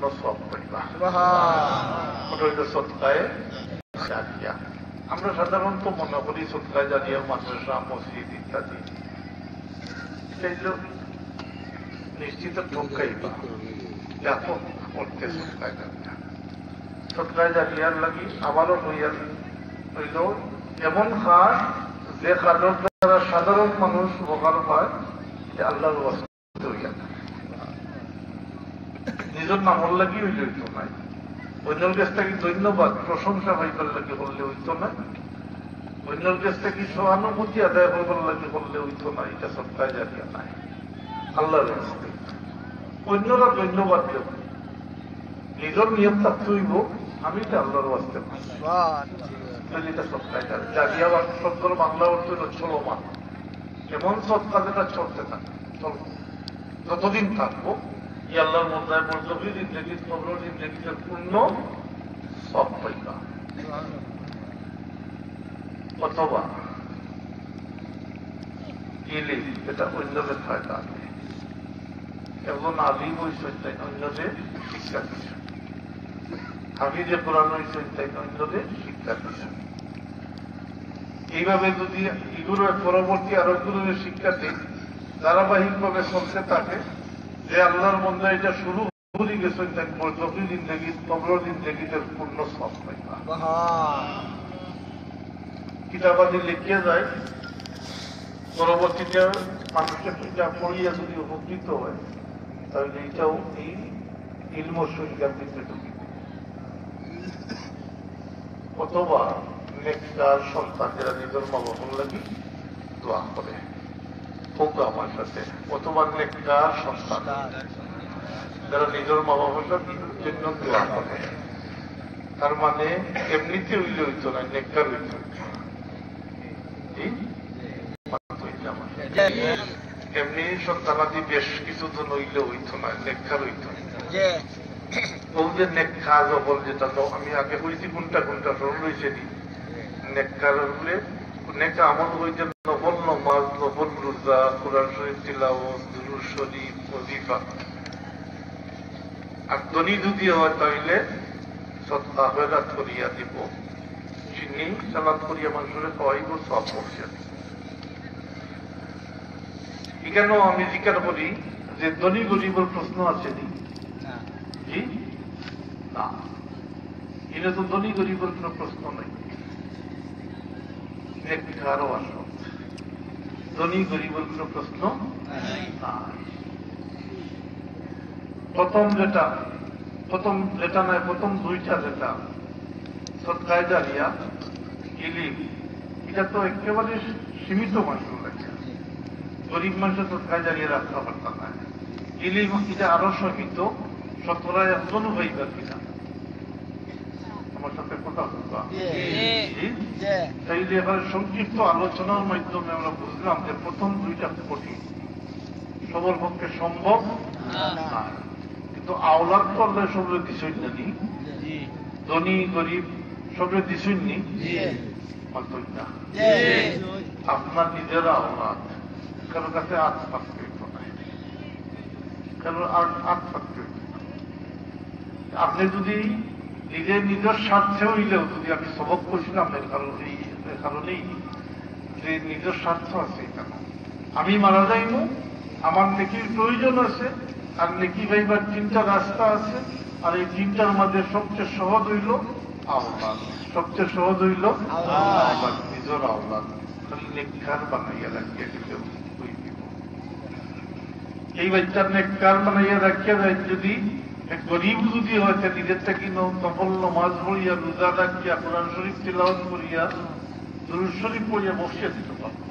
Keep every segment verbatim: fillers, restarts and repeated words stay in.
পূর্ণ সব পাইবা। ওটা হইল সদকায়ে জারিয়া। আমরা সাধারণত মনে করি সদকায়ে জারিয়া মাদ্রাসা, মসজিদ ইত্যাদি, নিশ্চিত ঠকাইবা এখন করতে সদকায়ে জারিয়া। সদকায়ে জারিয়ার লাগি আবারও হইয়া হইল এমন খাস যে খাদর দ্বারা সাধারণ মানুষ উপকার পায়, যে আল্লাহর ওয়াস্তে হইয়া নিজের নামর লাগি হইলে হইতো নাই, অন্যের কাছ থেকে ধন্যবাদ প্রশংসা পাইবার লাগে করলে হইতো না, অন্যের কাছ থেকে সহানুভূতি আদায় করবার লাগে করলে হইতো না। এটা সদকায়ে জারিয়া নাই, আল্লাহর ওয়াস্তে। অন্যরা ধন্যবাদ দেব, নিজের নিয়ম থাকতে হইব আমি এটা আল্লাহর ওয়াস্তে। এটা সদকায়ে জারিয়া শব্দের বাংলা অর্থ হল চলমান, এমন সদকা যেটা চলতে থাকে, যতদিন থাকবো ই আল্লাহর মন্দায় বলতবি জিন্দগি কবর জিন্দগিতে পূর্ণ সব পাইবা। অথবা ইলিম, এটা অন্যদের ফায়দা আছে, একজন আলিম হইছেন তাই অন্যদের শিক্ষা দিচ্ছেন, হাফিজে কোরআন হইছেন তাই অন্যদের শিক্ষা দিচ্ছেন। এইভাবে যদি এগুলো পরবর্তী আরো গুলোর শিক্ষা দিই ধারাবাহিক ভাবে চলতে থাকে, যে আল্লাহর মধ্যে এটা শুরু করে গেছেন তাই বর্তমান জিন্দগি কবর জিন্দগিতে পূর্ণ সব পাইবা। কিতাবাদি লিখে যায়, পরবর্তীতে মানুষের কিতাব পড়িয়া যদি উপকৃত হয় তাহলে এটাও এই ইলম শরীয়তের ভিতরে ঢুকিবে। অথবা নেককার সন্তান যারা নিজের মা বাবার লাগি দোয়া করে হোক আমার সাথে, অথবা নেককার সন্তান যারা নিজের মা বাবার জন্য দোয়া করে, তার মানে এমনিতে হইলে হইতো না, নেককার হইত। এমনি সন্তানাদি বেশ কিছুদিন হইলে হইতো না, নেককার হইত। ও যে নেককা জবল, যেটা তো আমি আগে হয়েছি কোনটা কোনটা সরল হয়েছে নি, নেককার হলে নেকা আমল হইতে নফল নামাজ, নফল রোজা, কোরআন শরীফ তিলাওয়াত, দুরূদ শরীফ, ওয়াজিফা। আর ধনী যদি হয় তাহলে সদকা খয়রাত করিয়া দিব, চিনি সালাত করিয়া মানুষের খাওয়াইব, সব পড়ছে। এখানেও আমি জিজ্ঞাসা করি যে ধনী গরিবের প্রশ্ন আছে নি? জি না, এটা তো ধনী গরিবের কোন প্রশ্ন নেই। আরো আসো, ধনী গরিবের কোন প্রশ্ন নাই। প্রথম যেটা প্রথম যেটা নয় প্রথম দুইটা যেটা সদকায়ে জারিয়া ইলিম, এটা তো একেবারে সীমিত মানুষের লাগে, গরিব মানুষের সদকায়ে জারিয়া রাখতে পারতাম না। ইলিম এটা আরো সীমিত, শতকরা একজনও হইবার কিনা আমার সাথে কথা বলবা। তাইলে এবারে সংক্ষিপ্ত আলোচনার মাধ্যমে আমরা বুঝলাম যে প্রথম দুইটা কঠিন, সবার পক্ষে সম্ভব না, কিন্তু আওলাদ করলে সবরে দিছই নানি, ধনী গরিব সবরে দিছই নি, না আপনার নিজের আওলাদ কারো কাছে আট পাকতে হইত না, কারো আট পাকতে হইত না। আপনি যদি নিজে নিজের স্বার্থে হইলেও যদি আমি সবক করছিলাম এর কারণেই কারণেই যে নিজের স্বার্থ আছে, কেন আমি মারা যাইব, আমার নেকির প্রয়োজন আছে, আর নেকি ভাইবার তিনটা রাস্তা আছে, আর এই তিনটার মধ্যে সবচেয়ে সহজ হইল আওলাদ, সবচেয়ে সহজ হইল আওলাদ, নিজের আওলাদ খালি নেককার বানাইয়া রাখিয়া দিলে এই বাচ্চার নেককার বানাইয়া রাখিয়া দেয়। যদি গরিব যদি হয়েছে নিজের থেকে নফল নামাজ পড়িয়া, রোজা রাখিয়া, কোরআন শরীফ তিলাওয়াত করিয়া, দুরূদ শরীফ পড়িয়া বসিয়া দিতে পারবো।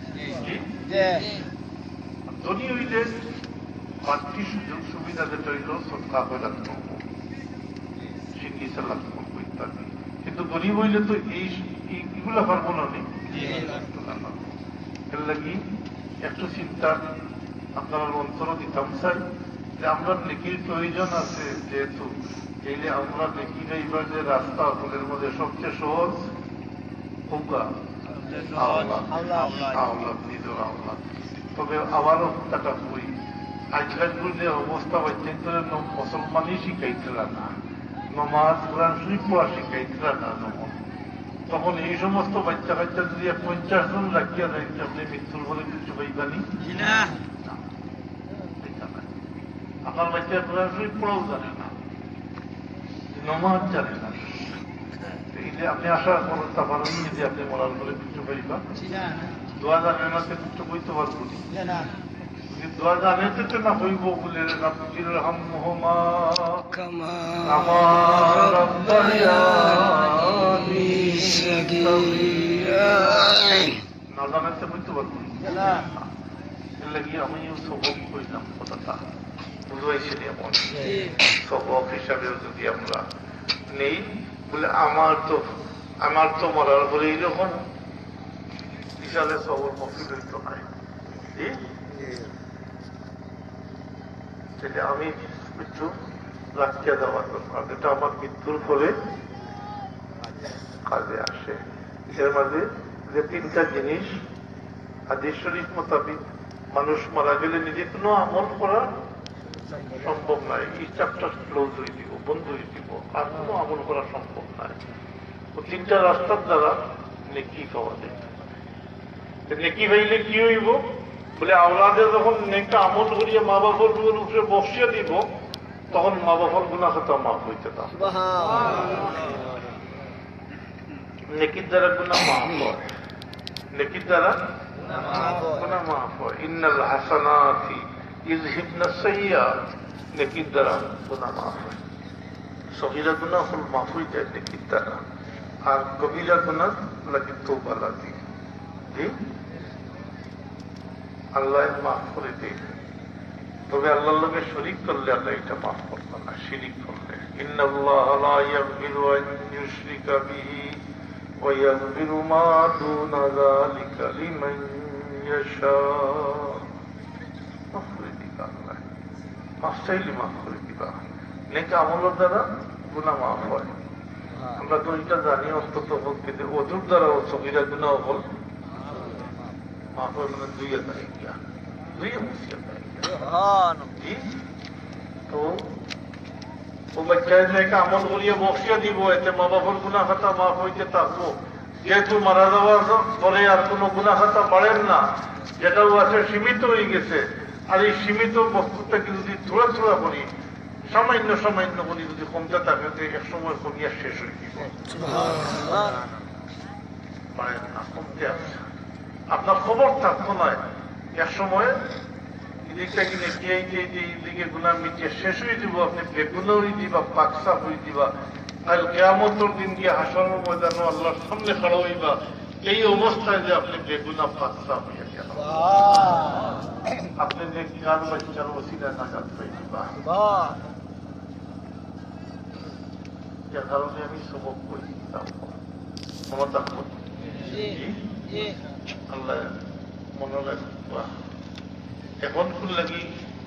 ধনী হইলে বাড়তি সুযোগ সুবিধা যেটা হইল সদকা খয়রাত করবো, সিন্নি সালাত করবো ইত্যাদি। কিন্তু গরিব হইলে তো এইগুলা পারবো না, এর লাগি একটু চিন্তা আপনার অন্তর দিতাম চাই যে আমরা নেকির প্রয়োজন আছে, যেহেতু এইলে আমরা নেকি গাইবার যে রাস্তা ওদের মধ্যে সবচেয়ে সহজ হোগা আওলাদ, আওলাদ নিজের আওলাদ। তবে আবারও টাকা বই আজকাল যে অবস্থা বাচ্চাদের মুসলমানই শিখাইছিল না, নমাজ কোরআন শরীফ পড়া শিখাইছিল না তখন। তখন এই সমস্ত বাচ্চা কাচ্চা যদি পঞ্চাশ জন রাখিয়া যাইতে আপনি মৃত্যুর বলে কিছু পাইবানি? আপনার বাচ্চা কোরআন শরীফ পড়াও জানে না, নমাজ জানে না। এই যে আপনি আশা করতে পারেন যে আপনি মরার বলে কিছু পাইবা, দোয়া জানে না কিছু বইতে পারবো না। দোয়া জানাইতে না হইব বলে না জানাইতে বইতে পারবো না। এর লাগি আমিও সবক কইলাম কথাটা বুঝাইছি এমন সবক হিসাবে যদি আমরা নেই বলে আমার তো আমার তো মরার পরে এইরকম বিশালে সবর মফিল হইত নাই। সেটা আমি একটু রাখিয়া দেওয়ার দরকার, এটা আমার মৃত্যুর ফলে কাজে আসে। এর মাঝে যে তিনটা জিনিস হাদিস শরীফ মোতাবিক মানুষ মারা গেলে নিজে কোনো আমল করা সম্ভব নয়। এই চারটা ক্লোজ হয়ে দিব, বন্ধ হয়ে দিব, আর কোনো আমল করা সম্ভব নয়। ও তিনটা রাস্তার দ্বারা নেকি পাওয়া যায়। নেকি পাইলে কি হইব বলে আওলাদে যখন নেকটা আমল করিয়া মা বাবার উপরে বসিয়ে দিব তখন মা বাবার গুনাহ খাতা মাফ হইতে না। নেকির দ্বারা গুনাহ মাফ হয়, নেকির দ্বারা গুনাহ মাফ হয়। ইন্নাল হাসানাতি ইযহিবনা সাইয়্যাত, নেকির দ্বারা গুনাহ মাফ হয়। সগীরা গুনাহ হল মাফ হয়ে যায় নেকির দ্বারা, আর কবিরা গুনাহ লাগি তওবা লাগে। জি আল্লাহ মাফ করে দিন, তবে আল্লাহর লগে শরীক করলে আল্লাহ এটা মাফ করবে না। শিরিক করলে ইন্নাল্লাহ লা ইয়াগফিরু আন ইউশরিকা বিহি ওয়া ইয়াগফিরু মা দুনা যালিকা লিমান ইয়াশা। মাফ করে দিবা আল্লাহ, মাফ চাইলে মাফ করে দিবা। নেক আমলের দ্বারা গুনাহ মাফ হয়। আমরা তো এটা জানি অন্তত কিন্তু ওজুর দ্বারা ও সগীরা গুনাহ হল মাফ হয়, মানে দুই তারিখ দুই মুসিবত তো ও বাচ্চাকে আমল করিয়া বসিয়ে দিব, এতে মা বাবার গুনাহ খাতা মাফ হইতে থাকবো। যেহেতু মারা যাওয়ার পরে আর কোনো গুনাহ খাতা বাড়েন না, যেটাও আছে সীমিত হয়ে গেছে। আর এই সীমিত বস্তুটাকে যদি থোড়া থোড়া করি, সামান্য সামান্য করি যদি কমতে থাকে, এক সময় কমিয়া শেষ হয়ে দিব। পারেন না, কমতে আসছে। আপনার খবর থাকতো নয়, এক সময় এদিকটা কিনে এইদিকে গুনাহ মিটিয়ে শেষ হয়ে দিব, আপনি বেগুনা হয়ে দিবা, পাকসা হয়ে দিবা। আর কিয়ামতের দিন গিয়ে হাসরের ময়দানে আল্লাহর সামনে খাড়া হইবা, এই অবস্থায় যে আপনি বেগুনা পাকসা হইয়া গেল, আপনি যে কার বাচ্চার ওসিলায় নাজাত পেয়ে দিবা। যার কারণে আমি সবক করে দিতাম মমতা আল্লাহ মনে রাখবা। এখন কোন লাগি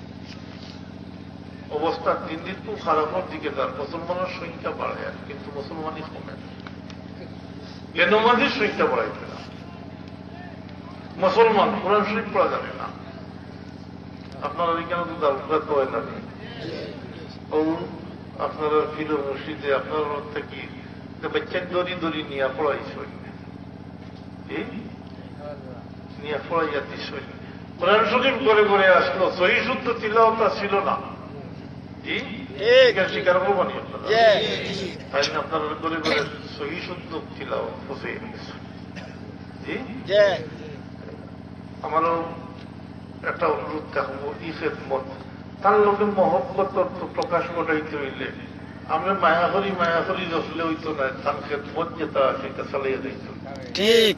অবস্থা দিন দিন খুব খারাপের দিকে তার মুসলমানের সংখ্যা বাড়ে, কিন্তু মুসলমানই কমে। বেনমাজির সংখ্যা বাড়াইছে না। মুসলমান কোরআন শরীফ পড়া যাবে না। আপনারা এখানে তো দারুণা হয় না, ও আপনারা ফিল মসজিদে আপনার থেকে বাচ্চা দড়ি দড়ি নিয়ে পড়াইছে, নিয়ে পড়াইয়া দিস। কোরআন শরীফ করে করে আসলো, সহি শুদ্ধ তিলাওয়াত ছিল না। জি স্বীকার করবেন আপনারা, তাই না? আপনারা করে করে সহি শুদ্ধ তিলাওয়াত বসে গেছে। জি আমারও একটা অনুরোধ থাকবো, ই খেদমত তার লোকের মহব্বত প্রকাশ ঘটাইতে হইলে আমরা মায়াহরি মায়াহরি রসলে হইতো না, তার খেদমত যেটা সেটা চালিয়ে যাইত। ঠিক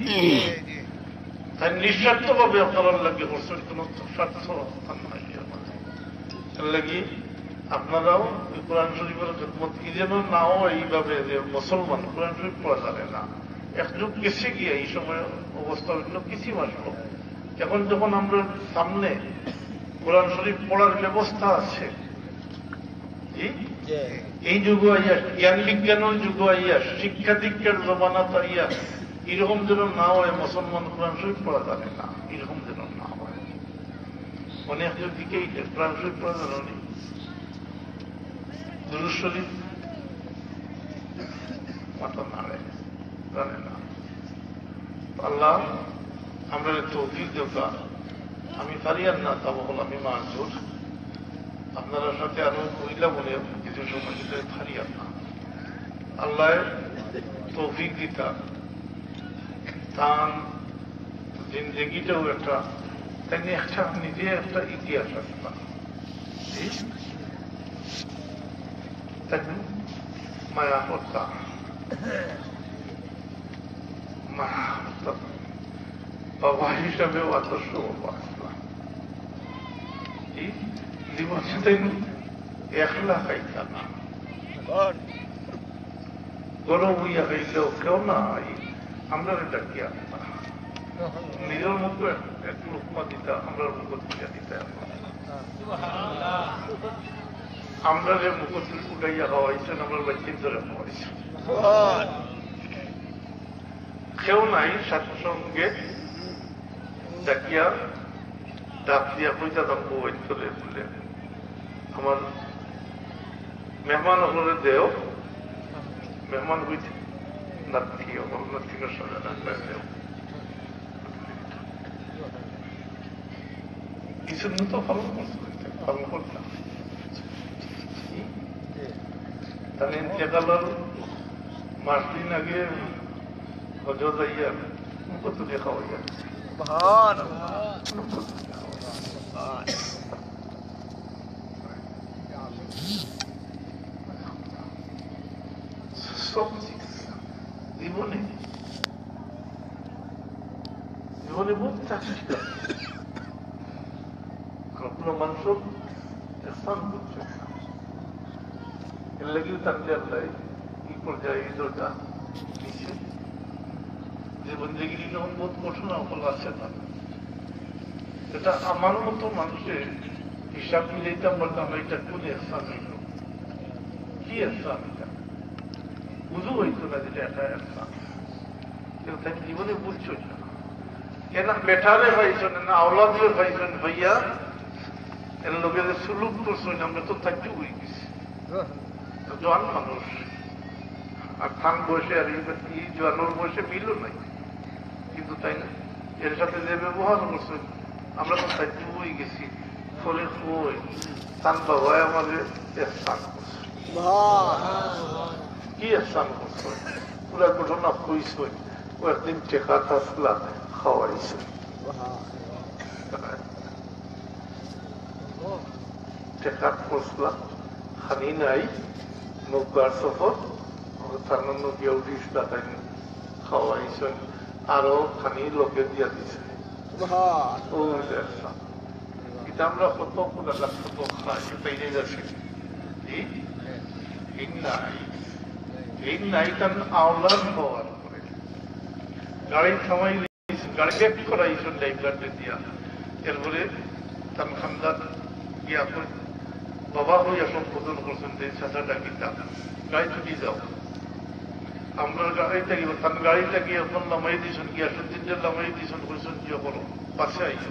তাই নিঃস্বার্থ ভাবে আপনারা লাগে করছেন, কোন স্বার্থ নাই। লাগি আপনারাও কোরআন শরীফের খেদমত কি যেন নাও এইভাবে যে মুসলমান কোরআন শরীফ পড়া যাবে না। এক যুগ গেছে গিয়ে এই সময় অবস্থা হইল কিছু আসলো। এখন যখন আমরা সামনে কোরআন শরীফ পড়ার ব্যবস্থা আছে, এই যুগ আইয়া জ্ঞান বিজ্ঞানের যুগ আইয়া শিক্ষা দীক্ষার জমানাত আইয়া এরকম যেন না হয় মুসলমান কোরআন শরীফ পড়া যাবে না, এরকম যেন না হয়। অনেকের দিকে প্রাণশরীফ পড়া জানো নি দুরূদ শরীফ মাথা নাড়ে জানে না। আল্লাহ আমরা তৌফিক দেওয়া আমি পারি আর না তা বল আমি মানজুর আপনারা সাথে আরো মহিলা বলে কিছু সময় দিতে পারি আর না আল্লাহ তৌফিক দিতা তার জিন্দগিটাও একটা তাই একটা নিজে একটা ইতিহাস আসতাম তাই মায়া করতাম মায়া করতাম বাবা হিসাবেও আদর্শ আসলাম এই জীবন তাই একলা খাইতা না গরম হইয়া খাইলেও কেউ না আমরা এটা কি আসতাম নিজের মতো এক লোকমা দিতা আমরা মুখত দিয়া দিতে আমরা যে মুখত উঠাইয়া খাওয়াইছেন আমরা বাচ্চিন ধরে খাওয়াইছেন কেউ নাই সাথে সঙ্গে ডাকিয়া ডাক দিয়া কইতা দাম বই চলে বলে আমার মেহমান হলে দেও মেহমান হইতে নাতি নাতিকের সঙ্গে ডাক্তার দেও কিছু তো পালন করতে পালন করতাম তাহলে ইন্তেকালের মাস দিন আগে হজ যাইয়া কত দেখা হইয়া সব জীবনে জীবনে বহুত চাকরি কোনো মানুষ স্থান করছে এর লাগেও থাকলে আল্লাহ কি পর্যায়ে ইজোটা নিচ্ছে জীবন জিগিরি যখন বোধ কঠিন ফল আছে না এটা আমার মতো মানুষের হিসাব মিলাইতাম বলতাম এটা কোন স্থান হইল কি স্থান এটা বুঝু হইতো না যেটা একটা স্থান কিন্তু তাই জীবনে বুঝছো না কেন বেটারে পাইছেন না আওলাদে পাইছেন ভাইয়া এর লোকের সুলুক করছেন আমরা তো থাকতে হয়ে গেছি জোয়ান মানুষ আর খান বসে আর এই জোয়ানোর বসে মিলও নাই কিন্তু তাই না এর সাথে যে ব্যবহার করছেন আমরা তো থাকতে হয়ে গেছি ফলে কই তান বাবা আমাদের স্থান করছে কি স্থান করছে পুরা ঘটনা কইছে ও একদিন টেকা থাকলা খাওয়াইছে টেকার পড়ছিলাম খানি নাই নৌকার সফর তার নৌকিয়া উঠিস তাই খাওয়াইছেন আরো খানি লোকে দিয়া দিছে এটা আমরা কত কত খাই পেয়ে যাচ্ছি এই নাই এই নাই তার আওলাদ হওয়ার পরে গাড়ির সময় গাড়ি ব্যাক করাইছেন ড্রাইভারকে দিয়া এরপরে তার খানদার গিয়া বাবা হইয়া সম্বোধন করছেন যে চাচাটা কিতা গাড়ি ছুটি যাও আমরা গাড়িটা গিয়ে তার গাড়িটা গিয়ে এখন নামাই দিয়েছেন গিয়া সত্যিনটা নামাই দিয়েছেন কইছেন যে করো পাশে আইছো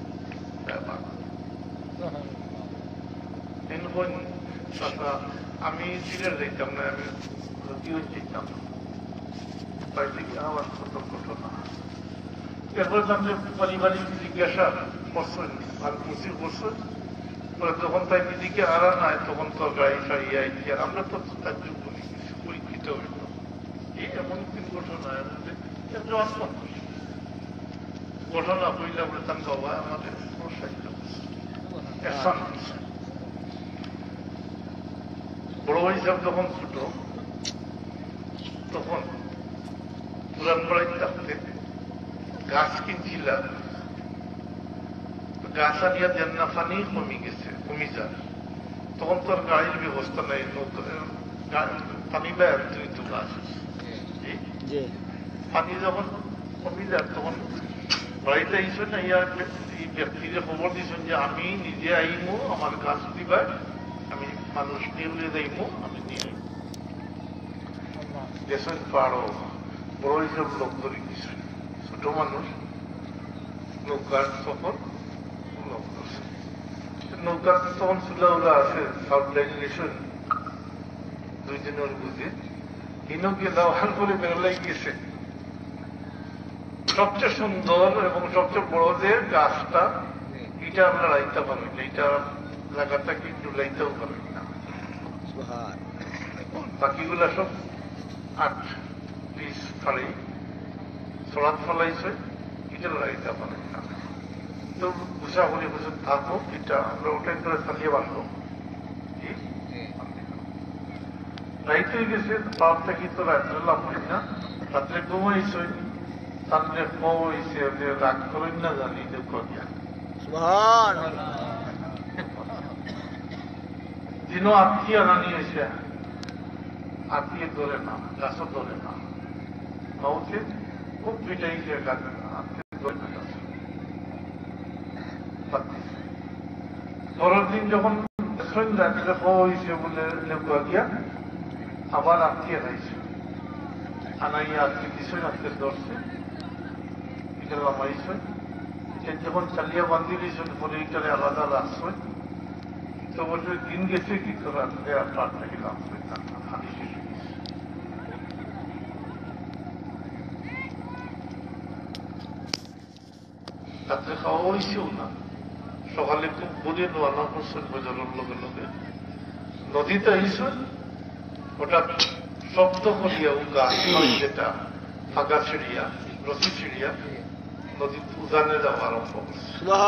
আমি সিলেট যাইতাম না আমি লতিও যেতাম বাড়িতে গিয়ে আমার কত ঘটনা এরপরে তাহলে পারিবারিক জিজ্ঞাসা করছেন আর মুসির করছেন যখন তাই দিদিকে আড়া নাই তখন তো গাড়ি সারিয়ে আইছি আর আমরা তো তার যুগ পরীক্ষিত হইল এই এমন তিন ঘটনা ঘটনা হইলে বলে তার বাবা আমাদের প্রসারিত বড় হিসাব যখন ছোট তখন পুরান পাড়ায় থাকতে গাছ কিনছিলাম গাছ আনিয়া দেন না পানি কমে গেছে কমে যায় তখন তো আর গাড়ির ব্যবস্থা নেই পানি দেয় তুই তো গাছ পানি যখন কমে যায় তখন বাড়িতে আইসেন না ইয়া এই ব্যক্তিকে খবর দিয়েছেন যে আমি নিজে আইমু আমার গাছ দিবার আমি মানুষ নিয়ে যাইমু আমি নিয়ে দেশের পাড়ো বড় হিসাব লোক ধরে ছোট মানুষ নৌকার সফর লোক করছে নৌকা তখন চুলা উলা আছে সাউথ লাইনে গেছেন দুই দিনের বুঝে হিনকে দেওয়ার পরে বেরোলাই গেছে সবচেয়ে সুন্দর এবং সবচেয়ে বড় যে গাছটা এটা আমরা লাইতে পারবেন না, এটা লাগাটাকে একটু লাইতেও পারবেন না। বাকিগুলা সব আট পিস ফাড়ি ছড়াত ফলাইছে, এটা লাইতে পারবেন না। তো বুঝা বলি বুঝে থাকো, এটা আমরা ওটাই করে চালিয়ে বাঁধবো। রাইতে হয়ে গেছে, পাপ থাকি তো রাত্রে লাভ হয় না, রাত্রে ঘুমাইছে তাহলে হয়েছে যে রাগ করেন না জানি দুঃখ দিয়া দিনও আত্মীয় রানি হয়েছে, আত্মীয় ধরে না, গাছও ধরে না, মাউকে খুব পিটাইছে আত্মীয় ধরে না। পরের দিন যখন রাত্রে হয়েছে বলে লেখা গিয়া আবার আত্মীয় খাইছে, আনাইয়া আত্মীয় কিছু আত্মীয় ধরছে, এটা লামাইছে, এটা যখন চালিয়া বান্ধি দিয়েছেন পরে এটারে আলাদা রাখছে, তো বলছে দিন গেছে কি তো রাত্রে আর তার থেকে লাভছে হানি শেষ হয়ে গেছে। রাত্রে খাওয়া হয়েছেও না, সকালে খুব বুঝে নোয়ানা করছেন বোঝানোর লগে লগে নদীতে আইসেন, হঠাৎ শব্দ করিয়া উগা যেটা ফাঁকা ছিড়িয়া রসি ছিড়িয়া নদীর উজানে যাওয়া আরম্ভ করছে।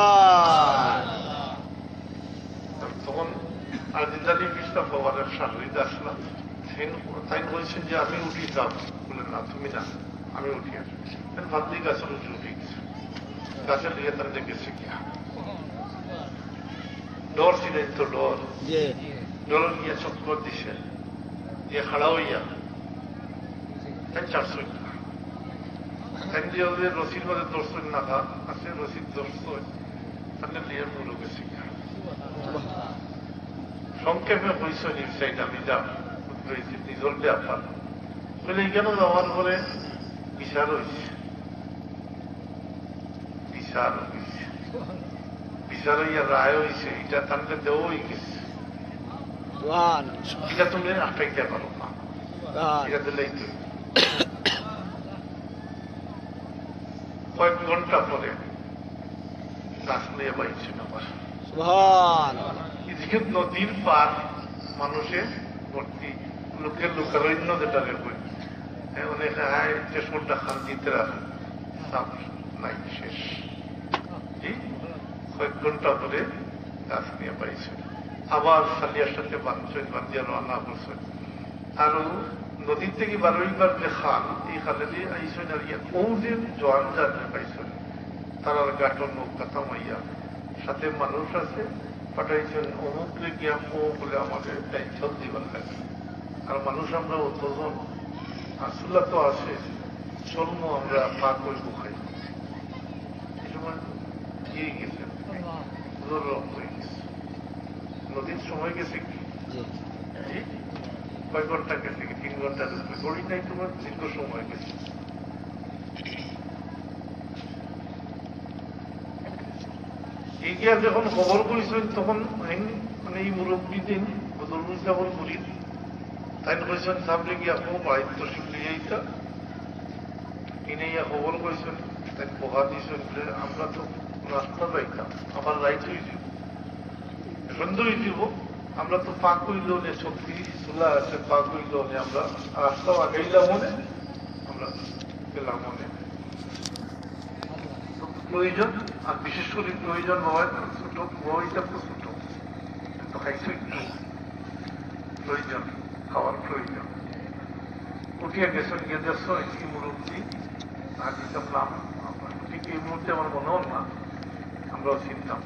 তখন আজিদালি কৃষ্ণ ভগবানের সাগরিতে আসলাম, তাই বলছেন যে আমি উঠি যাব, বলে না তুমি না আমি উঠি আসি, ভাবলি গাছের উঠে উঠে গেছে, গাছের দিকে তার দেখেছে গিয়া ডর ছিলেন তো ডর ডর গিয়া চক্কর দিছে দিয়ে খাড়া হইয়া তাই চারশো রসির মধ্যে দর্শন না আছে, রসিদ দর্শন তাহলে নিয়ে মূল গেছে। সংক্ষেপে হয়েছে নিশ্চয়ই আমি যা হয়েছি নিজের ব্যাপার বলে এখানে যাওয়ার পরে বিচার হয়েছে, বিচার হয়েছে বিচার হইয়া রায় হয়েছে, এটা তাহলে দেওয়া হয়ে গেছে, এটা তুমি আটকাইতে পারো না, এটা দিলেই তুমি। কয়েক ঘন্টা পরে গাছ নিয়ে বাইছেন আবার, এদিকে নদীর পার মানুষে ভর্তি, লোকের লোকারণ্য যেটা রেখে অনেক স্টেশনটা শান্তিতে রাখে নাই শেষ। কয়েক ঘন্টা পরে গাছ নিয়ে পাইছে, আবার সালিয়ার সাথে বাঁধছেন, বান্ধিয়া রান্না করছেন। আরো নদীর থেকে বারোইবার যে খাল, এই খালে দিয়ে আইসেন আর ইয়া ও যে জোয়ান যাত্রা পাইছেন, তারা গাটন নৌকা থামাইয়া সাথে মানুষ আছে পাঠাইছেন, অমুকরে গিয়া ও বলে আমাদের দায়িত্ব দিবার লাগে। আর মানুষ আমরা অতজন আসুল্লা তো আসে, চলম আমরা পা করে খাই, এই সময় গিয়ে গেছেন রক্ত হয়ে গেছে, নদীর সময় গেছে কি কয় ঘন্টা গেছে কি তিন ঘন্টা করি নাই, তোমার দীর্ঘ সময় গেছে। এই গিয়া যখন খবর করেছেন তখন মানে এই মুরব্বী দিন বদরুল সাবর করি তাই করেছেন সামনে গিয়া কোনো বাড়িত্ব শিখলে এইটা এনে ইয়া খবর করেছেন, তাই পোহা দিয়েছেন বলে আমরা তো রাস্তা যাইতাম, আমার রাইট হয়ে যাব সন্দেহ হয়ে যাব, আমরা তো পা করিল নে শক্তি চুলা আছে, পা করিল নে আমরা রাস্তাও আগাইলাম মনে, আমরা গেলাম মনে। প্রয়োজন আর বিশেষ করে প্রয়োজন হওয়ায় ছোট বইটা তো ছোট, কিন্তু খাইছো একটু প্রয়োজন, খাওয়ার প্রয়োজন। উঠিয়া গেছেন গিয়ে দেখছো কি মুরব্বী আর দিতাম নাম, ঠিক এই মুহূর্তে আমার মনে হল না, আমরাও চিনতাম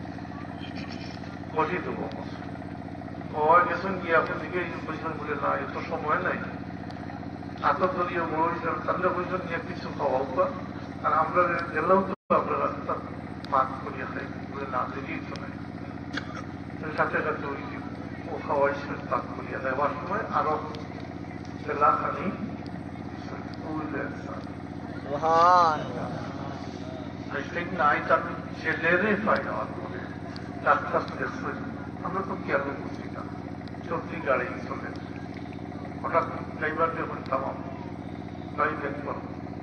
বসিয়ে দেবো। হওয়া গেছেন গিয়ে আপনার দিকে বলছেন বলে না এত সময় নাই, আতর দলীয় বড় হিসাবে তাহলে বলছেন নিয়ে কিছু খাওয়া হোক, আর আমরা গেলেও তো আমরা রাস্তা পাক করিয়া খাই বলে না দেরিয়ে তো নাই, সাথে সাথে ওই ও খাওয়াইছে পাক করিয়া দেওয়ার সময় আরো জেলা খানি নাই তার ছেলেরই পাই আমার করে রাস্তা গেছে, আমরা তো খেয়াল করছি না, চলতি গাড়ি চলে, হঠাৎ ড্রাইভার যখন থামাম গাড়ি বের করো,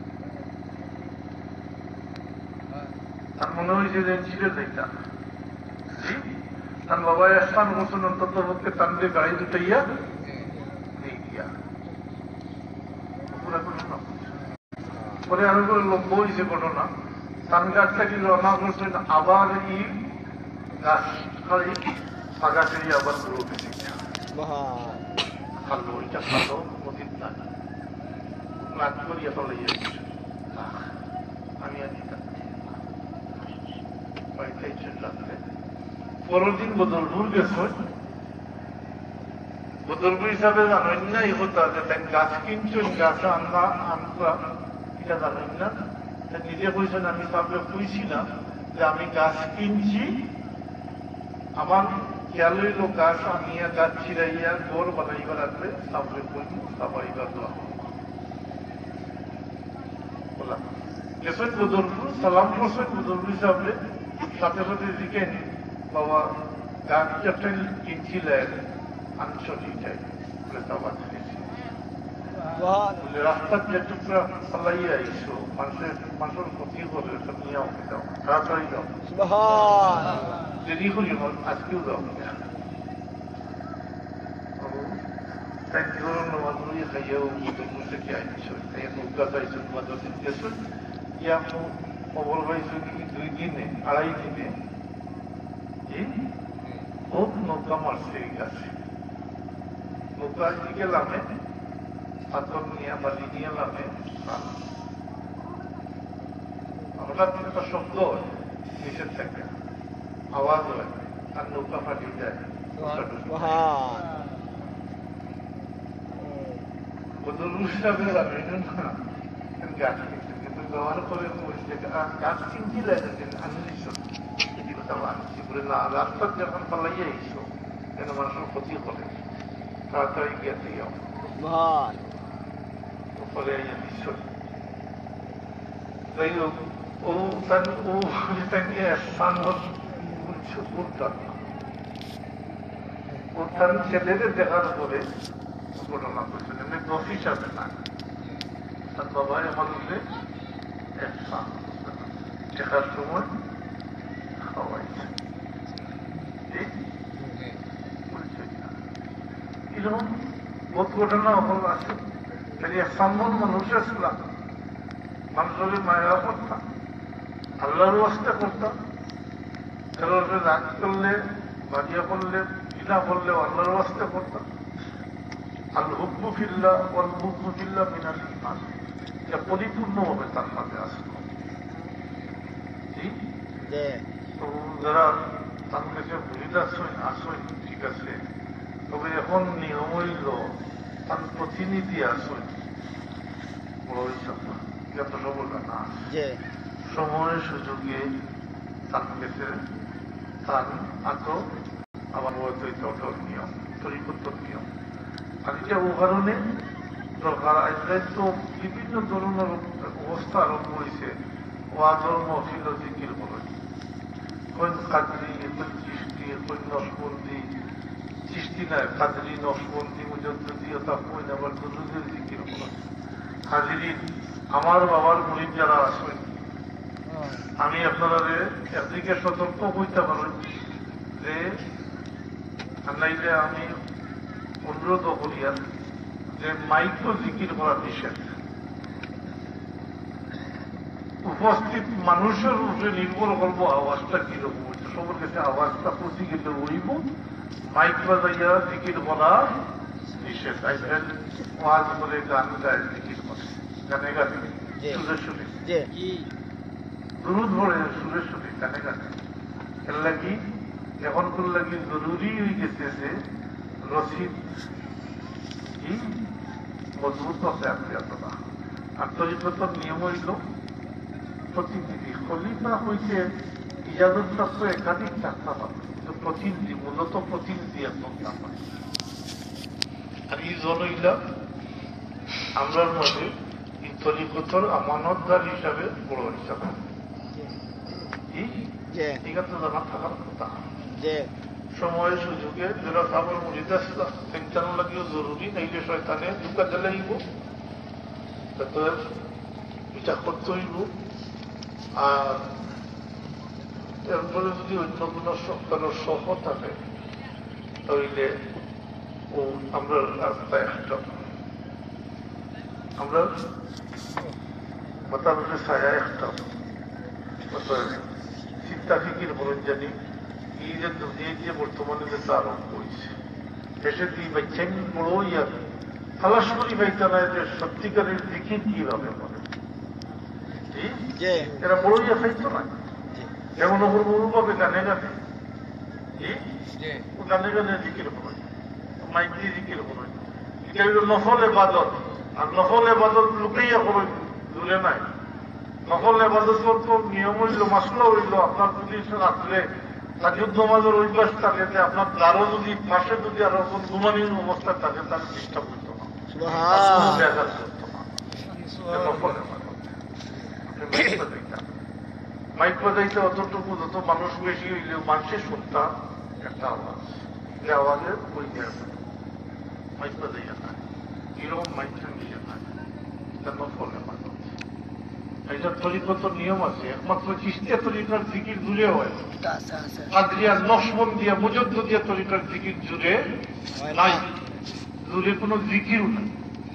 তার মনে হয়েছে যে ছিঁড়ে যাইতা, জি তার বাবা স্থান করছেন অন্তত পক্ষে তার দিয়ে গাড়ি দুটাইয়া গিয়া পরে আরো করে লম্ব হয়েছে ঘটনা, তার গাছটা কি রওনা করছেন, আবার ই গাছ ফাঁকা ছেড়ে আবার পুরো উঠেছে খালো, ওইটা খালো অতীত না রাত করিয়া পালাইয়া আমি আনি বাড়িতে রাত্রে পরের দিন বদলপুর গেছ, বদলপুর হিসাবে জানেন না এই হতা যে গাছ কিনছেন, গাছ আনবা আনবা এটা জানেন না, নিজে কইছেন আমি তাহলে কইছি না যে আমি গাছ কিনছি, আমার খেয়াল হইল গাছ আনিয়া গাছ ছিড়াইয়া গোর বানাইবার আসবে, তাহলে কইব সাবাইবার দেওয়া বললাম গেছেন বদলপুর, সালাম করছেন বদলপুর হিসাবে, সাথে সাথে দিকেন বাবা গাছ একটা কিনছিলেন আনসঠিক রাস্তার যে টুকরা পালাইয়া আইসো, মানুষের মানুষের ক্ষতি করে নিয়ে যাও, তাড়াতাড়ি যাও, দেরি করি আজকেও যাও তাই ধরুন নমাজুরি খাইয়াও বদলপুর থেকে আইছ, নৌকা চাইছেন মাদ্রাসিন গেছেন, ইয়া খবর পাইছেন দুই দিনে আড়াই দিনে খুব নৌকা মারছে গেছে, নৌকা দিকে লামে পাথর নিয়ে বালি নিয়ে লামে, হঠাৎ একটা শব্দ হয় নিচের থেকে, আওয়াজ হয় আর নৌকা ফাটি যায়, বদলপুর হিসাবে জানেন না গাছ কিনছে, কিন্তু ব্যবহার করে গাছ কিনছিলেন আনলিশ না, রাস্তার যখন পালাইয়া আইসো কেন মানুষের ক্ষতি করে, তাড়াতাড়ি গিয়ে দিও ফলে দিচ্ছ, যাই হোক ও তার ও স্থান উঠতাম, ও তার ছেলেদের দেখার পরে ঘটনা করছেন, এমনি দোষ হিসাবে না, তার বাবা হলে স্থান দেখার সময় খাওয়াইছে, এরকম বহুত ঘটনা হল আছে, সম্মান মানুষ আসলাম, মানুষের মায়া করতাম, আল্লাহর ওয়াস্তে করতাম, কারোর রাগ করলে বাজিয়া করলে কিনা করলে আল্লাহর ওয়াস্তে করতাম, আল হুব্বু ফিল্লাহ ওয়াল বুগযু ফিল্লাহ মিনাল ঈমান, এটা পরিপূর্ণভাবে তার মাঝে আসলো। তো যারা তার কাছে ভুলিতে আসই ঠিক আছে, তবে এখন নিয়ম হইল তার প্রতিনিধি আসই বড় হিসাব না, যত সবল না সময়ের সুযোগে তার কাছে তার আতো আবার অটল নিয়ম, তরিকত্তর নিয়ম, আর এটা ও কারণে দরকার আজকাল তো বিভিন্ন ধরনের অবস্থা আরম্ভ হয়েছে, ওয়াজর মহফিল জিকির বলে, কোন কাদরি কোন চিষ্টি কোন নকশবন্দি, চিষ্টি নয় কাদরি নকশবন্দি মুজদ্দিদি তা কোন আবার দুরুদের জিকির বলে। হাজিরিন, আমার বাবার মুরিদ যারা আসেন, আমি আপনারা একদিকে সতর্ক হইতে পারেন যে নাইলে আমি অনুরোধ করিয়া যে মাইক্রো জিকির করা নিষেধ, উপস্থিত মানুষের উপরে নির্ভর করবো আওয়াজটা কিরকম, সবার কাছে আওয়াজটা পৌঁছে গেলে হইব, মাইক্রো যাইয়া জিকির করা নিষেধ। আজকাল ওয়াজ করে গান গায় জিকির করে, গানে গানে সুরে সুরে দুরুদ ভরে সুরে সুরে গানে গানে, এর লাগি এখন তোর লাগি জরুরি হয়ে গেছে যে রসিদ কি মজবুত আছে আত্মীয়তা, আত্মীয়তার নিয়ম হইল প্রতিনিধি খলিফা হইতে ইজাজত প্রাপ্ত একাধিক চাকরা পাবে, কিন্তু প্রতিনিধি মূলত প্রতিনিধি একদম না পায়। আর এই জন হইলা আমরার মধ্যে এই তরিকতর আমানতদার হিসাবে বড় হিসাবে, ঠিক আছে জানা থাকার কথা। সময় সুযোগে যারা সাবর মুরিদ আসলা চিন্তানো লাগিও জরুরি নাইলে শয়তানে দুকা জ্বালাইব তাদের বিচার করতে হইব। আর এরপরে যদি অন্য কোন সরকারের সহ থাকে তাহলে ও আমরা রাস্তায় একটা আমরা মোটামুটি ছায়া একটা চিন্তা ফিকির বলেন জানি এই যে দুনিয়া যে বর্তমানে যে আরম্ভ হয়েছে দেশে দুই বাচ্চাই বড় ইয়ার তালাশ করি পাইতে না যে সত্যিকারের দিকে কিভাবে বলে এরা বড় ইয়া পাইতো না যেমন ওপর মরু পাবে গানে গানে গানে গানে দিকের বলে মাইক দিয়ে দিকের বলে এটা হইল নফল এবাদত। আর নফল এবাদত লুকাইয়া করে দূরে নাই। নফল এবাদত তো নিয়ম হইল মাসলা হইল আপনার যদি রাত্রে তাজুদ নামাজের অভ্যাস থাকে যে আপনার দ্বারও যদি পাশে যদি আরো ঘুমানির অবস্থা থাকে তাহলে ডিস্টার্ব হইত না, ব্যাঘাত করতো না। নফল মাইক বাজাইতে অতটুকু যত মানুষ বেশি হইলেও মানুষের শুনতাম একটা আওয়াজ, যে আওয়াজে ওই মাইক বাজাইয়া না এরকম মাইক নিয়ে না এটা নফল এবাদত। এটার তরিকত নিয়ম আছে। একমাত্র চিশতিয়া তরিকার জিকির জুড়ে হয়, কাদরিয়া নকশবন্দিয়া মুজদ্দিয়া তরিকার জিকির জুড়ে নাই, জুড়ে কোনো জিকিরও নাই।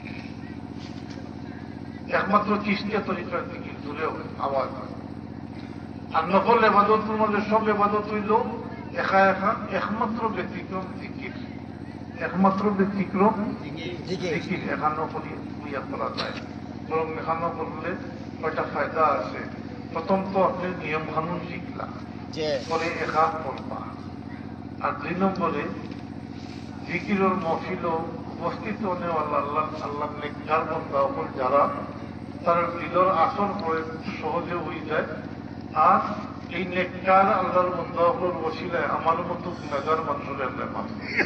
একমাত্র চিশতিয়া তরিকার জিকির জুড়ে হয়, আওয়াজ হয়। আর নফল এবাদতের মধ্যে সব এবাদত হইল একা একা, একমাত্র ব্যতিক্রম জিকির, একমাত্র ব্যতিক্রম জিকির এখানেও করিয়া করা যায়। বরং এখানেও করলে কয়টা ফায়দা আছে। প্রথম তো আপনি নিয়ম কানুন শিখলা, পরে একা করবা। আর দুই নম্বরে জিকিরের মহফিল উপস্থিত নেওয়াল্লা আল্লাহ আল্লাহ নেককার বান্দা উপর যারা তার দিলের আসর করে সহজে হয়ে যায়। আর এই নেককার আল্লাহর বান্দা উপর বসিলে আমার মতো গুনাহগার মানুষের আল্লাহ মাফ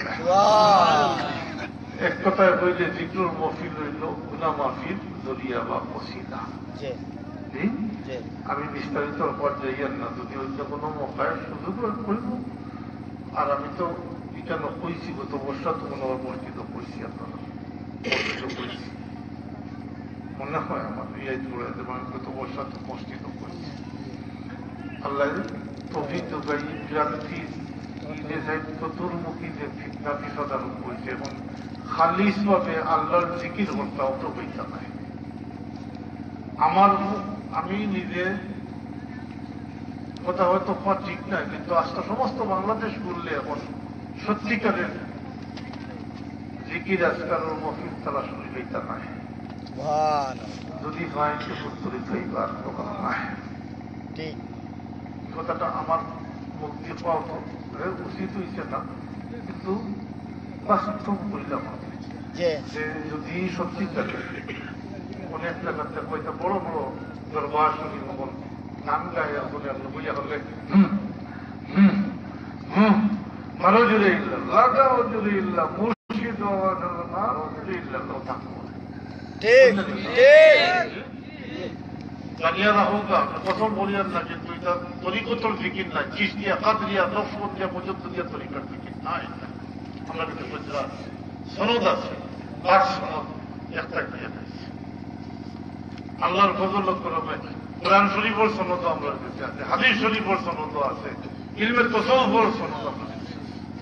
এক কথায় হইলে জিকিরের মহফিল হইল গুনাহ মাফির জরিয়া বা ওসিলা। আমি বিস্তারিত পর্যায়ের না, যদি অন্য কোনো মকায় সুযোগ করব। আর আমি তো এটা কইছি গত বর্ষা তো কোনো মসজিদ কইছি, আপনারা মসজিদ কইছি মনে হয় আমার ইয়াই জুড়ে দেবেন। গত বর্ষা তো মসজিদ কইছি। আল্লাহ তৌফিক যোগাই ক্রান্তি ঈদে সাহেব চতুর্মুখী যে ফিতনা ফিসাদ আরম্ভ হয়েছে এবং খালিস ভাবে আল্লাহর জিকির করতাম তো হইতা নাই। আমার আমি নিজে কথা হয়তো কোন ঠিক নাই, কিন্তু আজকে সমস্ত বাংলাদেশ বললে এখন সত্যিকারের জিকির আজকার মফিল তারা শুনে হইতা নাই। যদি হয় সে উত্তরিত হইবার দোকান নাই। কথাটা আমার মুক্তি পাওয়া উচিত হয়েছে না, কিন্তু বাস্তব বললাম যে যদি সত্যিকারের অনেক জায়গাতে কয়টা বড় বড় দরবার শুনি মগন গান গায়ে বলে আপনি বুঝা করলে হুম হুম হুম মারো জুড়ে ইল্লা লাগাও জুড়ে ইল্লা মুর্শিদ মারো জুড়ে ইল্লা থাকবো জানিয়া রাখুকা প্রথম বলিয়ার না, কিন্তু এটা তরিকতর জিকির না, চিশতিয়া কাদরিয়া নকশবন্দিয়া মুজদ্দিয়া তরিকার জিকির না। এটা আমরা কিন্তু বুঝতে আছে, সনদ আছে, পাঁচ সনদ একটা দিয়ে দিয়েছে। আল্লাহর ফজল করবে কোরআন শরীফের সনদ আমরা কাছে আছে, হাদিস শরীফের সনদ আছে, ইলমে তাসাউফের সনদ আমরা কাছে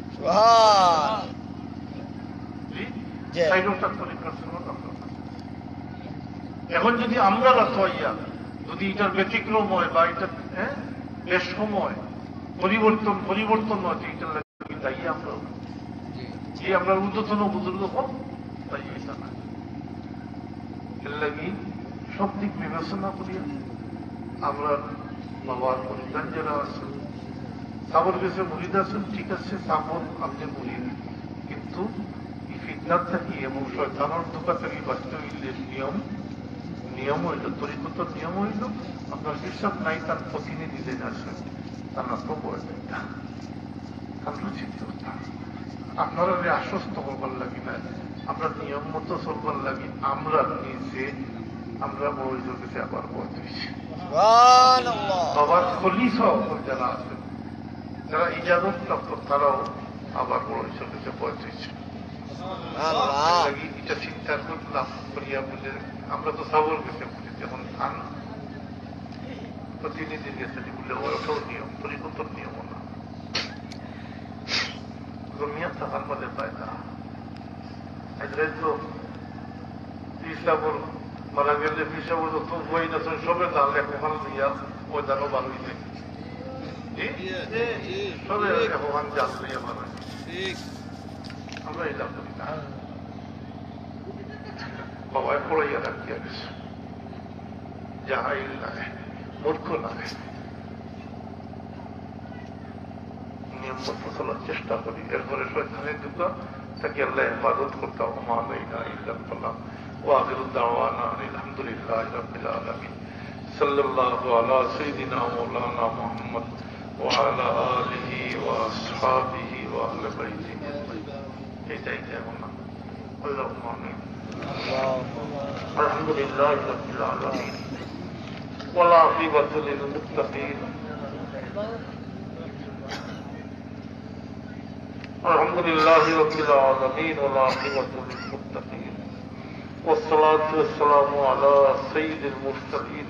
আছে। এখন যদি আমরা রাখা যদি এটার ব্যতিক্রম হয় বা এটা বেশ সময় পরিবর্তন পরিবর্তন হয়, এটার লাগে তাই আমরা যে আমরা উদ্যতন বুজুর্গ হন তাই এটা না। এর লাগে সব দিক বিবেচনা করিয়া আমরা বাবার পরিধান যারা আছে সাবর বেশে মুরিদ আছেন, ঠিক আছে সাবর আপনি মুরিদ, কিন্তু এই ফিতনার থাকি এবং শয়তানের ধোকা থাকি বাঁচতে হইলে নিয়ম নিয়ম হইল তরিকতর নিয়ম হইল আপনার হিসাব নাই তার প্রতিনিধিদের আসেন, তার না তো বয়টা আমরা চিন্তা করতাম। আপনারা আশ্বস্ত করবার লাগি না, আমরা নিয়ম মতো চলবার লাগি আমরা নিজে আমরা বড়জোর কাছে আবার বলতেছি। বাবার খলিফা যারা আছেন যারা ইজাজত প্রাপ্ত তারাও আবার বড় ঈশ্বর কাছে পৌঁছেছে। এটা চিন্তা করলাম করিয়া বলে আমরা তো সাবর কাছে বলি, যেমন ধান প্রতিনিধির কাছে বলে ওটাও নিয়ম, পরিবর্তন নিয়ম না। দুনিয়া থাকার মধ্যে পায় না। তো পিসাবর মারা গেলে পিসাবর তো বই না সবে দান এখন দিয়া ওই দানও বার হইতে সবে এখন জাল লইয়া বার হয়। আমরা এটা করি না। বাবাই পড়াইয়া রাখিয়া গেছে, জাহাইল লাগে, মূর্খ লাগে। নিয়ম মতো চলার চেষ্টা করি। এরপরে শয়তানের দুটো তাকে আল্লাহ ইবাদত করতাম। মালাইনা ইল্লা আল্লাহ ওয়া আখিরু দাওয়ানা আলহামদুলিল্লাহি রাব্বিল আলামিন। সাল্লাল্লাহু আলা সাইয়্যিদিনা মাওলানা মুহাম্মদ ওয়া আলা আলিহি ওয়া আসহাবিহি ওয়া আহলি বাইতিহি। এটাই যেমন আল্লাহুম্মা আমিন। আলহামদুলিল্লাহি রাব্বিল আলামিন ওয়াল আকিবাতু লিল মুত্তাকিন। الحمد لله رب العالمين والعاقبة للمتقين والصلاة والسلام على سيد المرسلين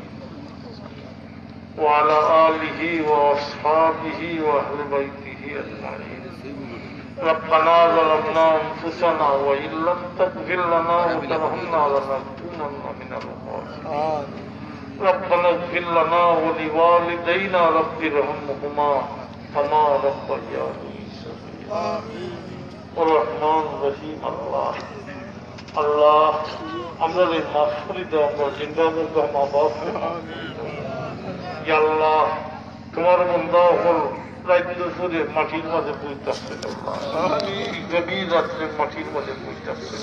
وعلى آله وأصحابه وأهل بيته أجمعين. ربنا ظلمنا أنفسنا وإن لم تغفر لنا وترحمنا لنكونن من الخاسرين. ربنا اغفر لنا ولوالدينا رب ارحمهما كما ربياني রহমান রহিম। আল্লাহ আল্লাহ আমরা মাফ করে দাও, আমরা জিন্দা মুর্দা মা বাপ। আল্লাহ তোমার বন্ধা হল রাজ্য সুরে মাটির মাঝে বুঝতেছে, গভীর রাত্রে মাটির মাঝে বুঝতেছে।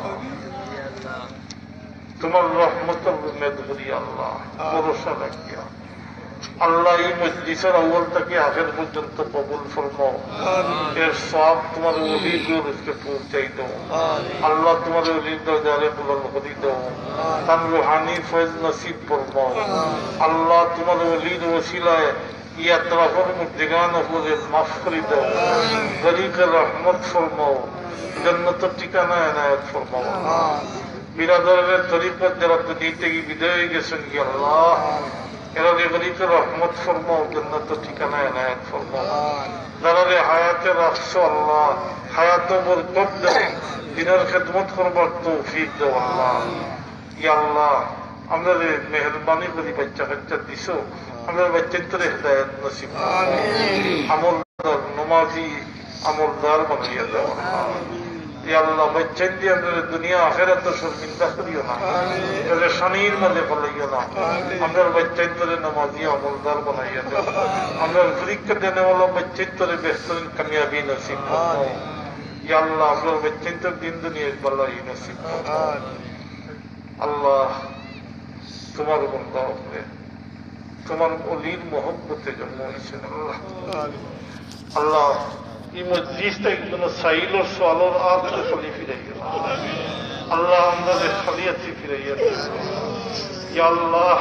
তোমার রহমতের মেদ ধরি আল্লাহ ভরসা রাখিয়া আল্লাহ এই মজলিসের আউয়াল থেকে আখের পর্যন্ত কবুল ফরমাও। এর সব তোমার ওলির দরজে পৌঁছাই দাও আল্লাহ। তোমার ওলির দরজারে বুলন্দ করে দাও, তার রুহানি ফয়েজ নসিব ফরমাও আল্লাহ। তোমার ওলির ওসিলায় ইয়া তরফের মুর্দিগান উপরে মাফ করে দাও, গরিবের রহমত ফরমাও, জান্নাতের ঠিকানা এনায়েত ফরমাও। বিরাদরের তরিকত যারা দুনিয়া থেকে বিদায় হয়ে গেছেন কি আল্লাহ এরা গরিবের রহমত ফরমাও, জান্নাতের ঠিকানা এনায়েত ফরমাও। যারা হায়াতে রাখছো আল্লাহ হায়াতে বরকত দাও, দিনের খেদমত করবার তৌফিক দাও আল্লাহ। ইয়া আল্লাহ আমরা মেহরবানি করি বাচ্চা কাচ্চা দিছো, আমরা বাচ্চাদের হেদায়েত নসিব আমলদার নমাজি আমলদার বানিয়ে দাও আল্লাহ। ইয়া আল্লাহ বাচ্চা দিয়ে আমরা দুনিয়া আখিরাতে শর্মিন্দা করিও না, পেরেশানির মাঝে ফেলাইও না। আমরা বাচ্চাদের নামাজি আমলদার বানাইয়া দাও। আমরা পরীক্ষা দেনেওয়ালা বাচ্চাদের বেহতরিন কামিয়াবি নসিব করো। ইয়া আল্লাহ আমরা বাচ্চাদের দিন দুনিয়ার বালাই নসিব করো আল্লাহ। তোমার বন্ধা হবে, তোমার অলির মহব্বতে জন্ম হয়েছেন আল্লাহ। আল্লাহ এই মজলিসটা কোন সাইল ও সোয়ালোর আদরে খালি ফিরাইয়া আল্লাহ, আমরা খালি আছি ফিরাইয়া। ইয়া আল্লাহ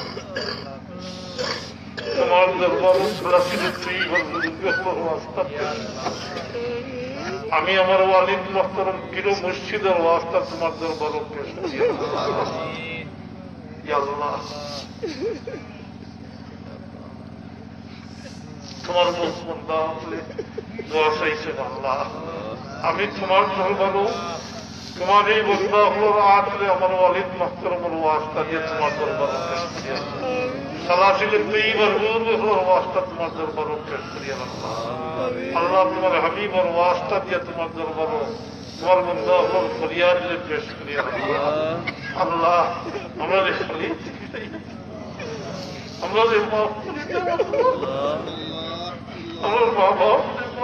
তোমার দরবার আমি আমার ওয়ালিদ মোহতরম পীর মুর্শিদের ওয়াস্তা তোমার দরবার পেশ করি আল্লাহ। তোমার বন্ধা হলে দোয়া চাইছেন আল্লাহ। আমি তোমার দরবারও তোমার এই বন্ধা হলোর আতরে আমার ওয়ালিদ মোহতরমের ওয়াস্তা দিয়ে তোমার দরবার পেশ করি সালাসিলের তৈবার হলোর ওয়াস্তা তোমার দরবার পেশ করি আল্লাহ। আল্লাহ তোমার হাবিবর ওয়াস্তা দিয়ে তোমার দরবার তোমার বন্ধা হলোর ফরিয়াদ পেশ করি আল্লাহ। আল্লাহ আমরা খালি আমরা মাফ করি আমার মা বাপ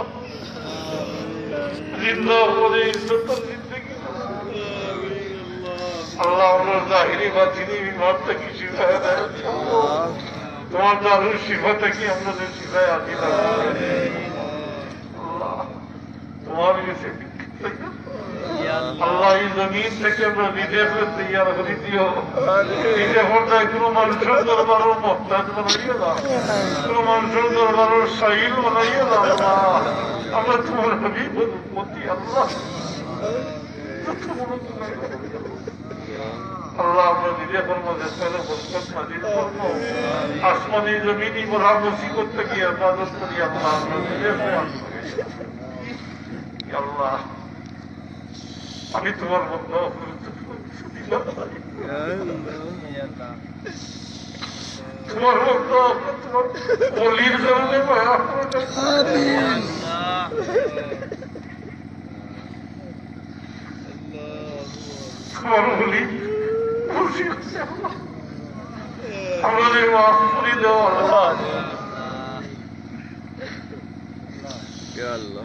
জিন্দা করে ইজ্জতের জিন্দগি আল্লাহ। আমরা জাহিরি বা চিনি বিভাগ থেকে শিখায় দেয় তোমার দারুর শিফা থেকে আমাদের শিখায় আদি আল্লাহ। তোমার কাছে আল্লাহ এই জমিন থেকে আমরা নিজে তৈয়ার করে দিও। নিজে পর্যায়ে কোনো মানুষের দরবারও মহতাজ বানাইয়ে দাও, কোনো মানুষের দরবারও সাহিল বানাইয়ে দাও। আমরা তোমার হাবিবের উম্মতি আল্লাহ। আল্লাহ আমরা নিজে করবো, দেশের বরকত নাজিল করবো, আসমানি জমিনি বলা মুসিবত থেকে ইবাদত করি আল্লাহ। আমরা নিজে আল্লাহ আমি তোমার বন্ধ তোমার বন্ধ তোমার বলির কারণে তোমার বলি খুশি হচ্ছে আমাদের মাফ করে দেওয়া আল্লাহ।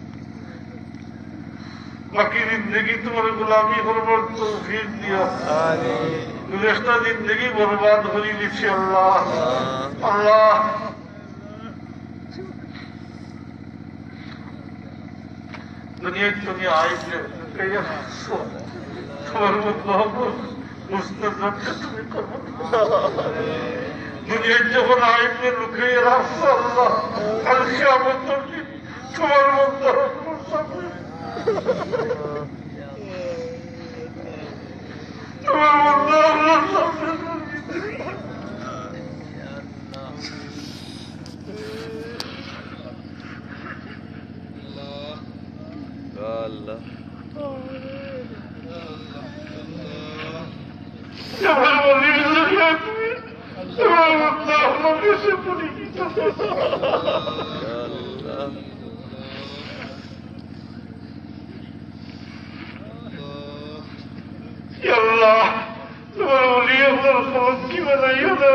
বাকি জিন্দগি তোমার গোলামি করবার তৌফিক দিও। গুজশতা জিন্দগি বরবাদ করে দিচ্ছি আল্লাহ। আল্লাহ দুনিয়ায় তুমি আইলে তোমার মোহাম্মদ মুস্তাজাবকে তুমি করবো। দুনিয়ায় যখন আইলে লুকিয়ে রাখছো আল্লাহ, কাল কিয়ামতের দিন তোমার মধ্যে তোমার মধ্যে আল্লাহর সামনে আল্লাহ তোমার বলি তোমার মধ্যে আল্লাহ এসে পড়ি আল্লাহ। তোমার বলি আপনার ফলক কি বানাইও না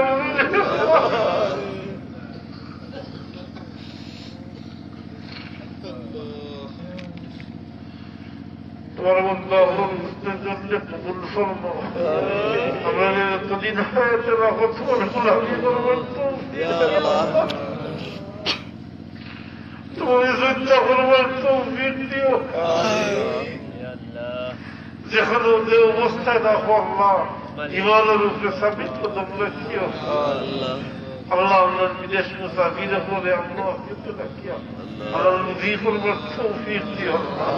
তোমার বন্ধু জন্য কবুল ফরমো। আমরা এতদিন হায়াতে রাখো তোমার গোলামি করবার তোমার চিন্তা করবার তৌফিক দিও। যেখানে যে অবস্থায় রাখো আল্লাহ ইমানের উপরে সাবিত কদম রাখিও আল্লাহ। আমরা বিদেশ মুসাফির করে আমরা কিন্তু রাখিয়া আল্লাহ রুজি করবার তৌফিক দিও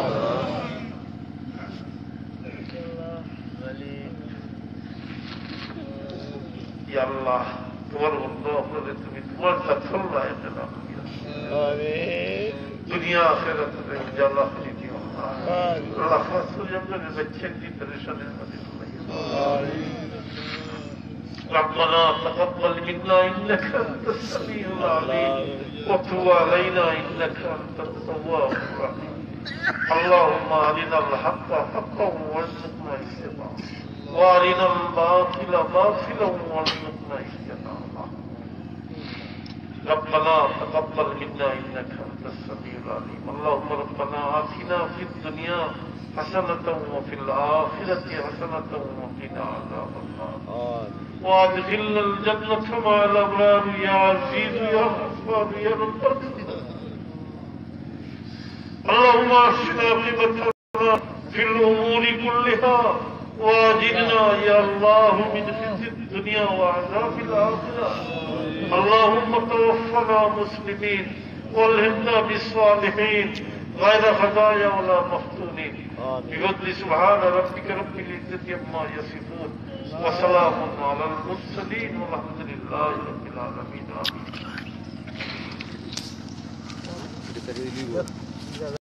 আল্লাহ। তোমার বন্ধু আপনাদের তুমি তোমার সাফল্যায় দিলাম দুনিয়া আখিরাতে ইনশাআল্লাহ খুশি দিও আল্লাহ। রাসূল আমাদের বাচ্চা की परेशानी मदद ربنا تقبل منا انك انت السميع العليم وتب علينا انك انت التواب الرحيم اللهم ارنا الحق حقا وارزقنا اتباعه وارنا الباطل باطلا وارزقنا اجتنابه ربنا تقبل منا انك انت السميع العليم اللهم ربنا آتنا في الدنيا حسنة وفي الآخرة حسنة وقنا عذاب النار وادخلنا الجنة مع الأبرار يا عزيز يا غفار يا رب اللهم احسن عاقبتنا في الأمور كلها واجرنا يا الله من خزي الدنيا وعذاب الآخرة اللهم توفنا مسلمين والهمنا بالصالحين غير خزايا ولا مفتونين بفضل سبحان ربك رب العزة عما يصفون وسلام على المرسلين والحمد لله رب العالمين آمين.